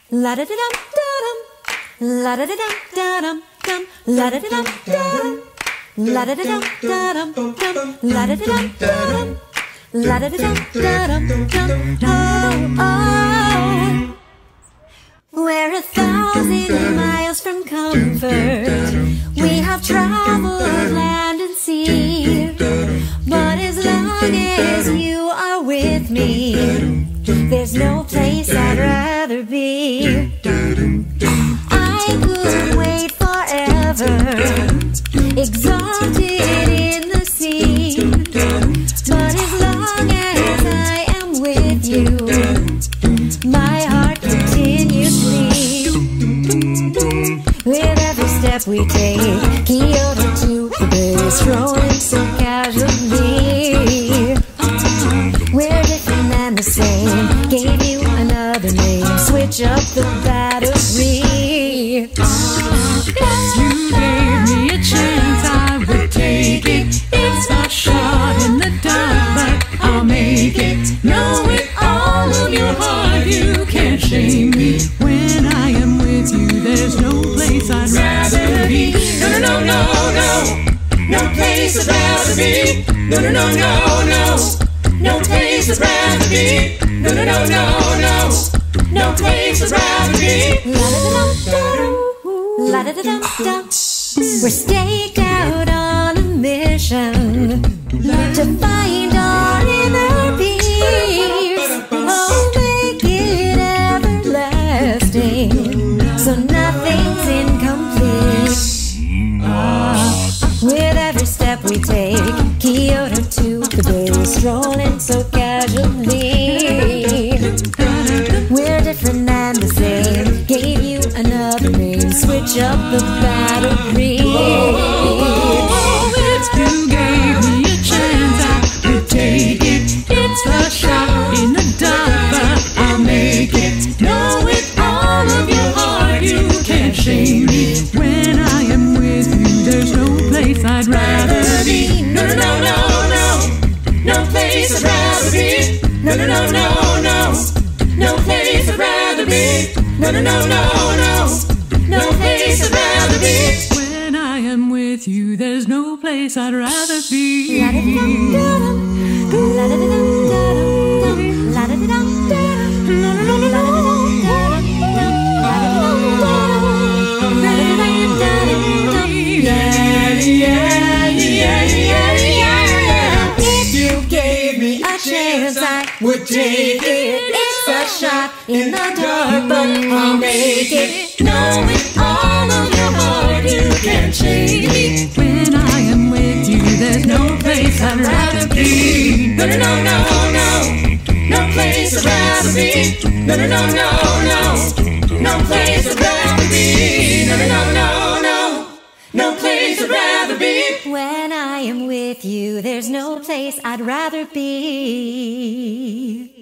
La da da dum dum, la da da dum dum dum, la da da dum dum, la da da dum dum dum, la da da dum dum, la da da dum dum dum. Oh, oh. We're 1,000 miles from comfort. We have traveled land and sea, but as long as you are with me, there's no place I'd rather be. I could wait forever, exalted in the sea, but as long as I am with you, my heart continues to beat. With every step we take, Kyoto to the bay, strolling so casually. We're different than the same. Gave you another name. Switch up the battery. You gave me a chance, I would take it. It's a shot in the dark, but I'll make it. Know it all of your heart, you can't shame me. When I am with you, there's no place I'd rather be. No, no, no, no, no. No place I'd rather be. No, no, no, no, no. No place I'd rather be. No, no, no, no, no. No place I'd rather be. La da da dum dum. We're staked out on a mission to find our inner peace. Oh, make it everlasting, so nothing's incomplete. With every step we take, Kyoto to the bay, strolling so casually. We're different and the same. Gave you another name. Switch up the battery. If you gave me a chance, I would take it. It's a shot in the dark, but I'll make it. Know it all of your heart, you can't shame me. When I am with you, there's no place I'd rather be. No, no, no, no, no. No place I'd rather be. No, no, no, no, no. No place I'd rather be. No, no, no, no, no. No place I'd rather be. When I am with you, there's no place I'd rather be. La da da dum dum, la da da dum dum, la da da dum dum, la da da dum dum. Yeah, yeah, yeah, yeah, yeah. If you gave me a chance, I would take it. It's a shot in the dark, but I'll make it. Know it all of your heart, you can't shake me. When I am with you, there's no place I'd rather be. No, no, no, no, no. No place I'd rather be. No, no, no, no, no. No place I'd rather be. No, no, no, no, no. No place I'd rather be. When I am with you, there's no place I'd rather be.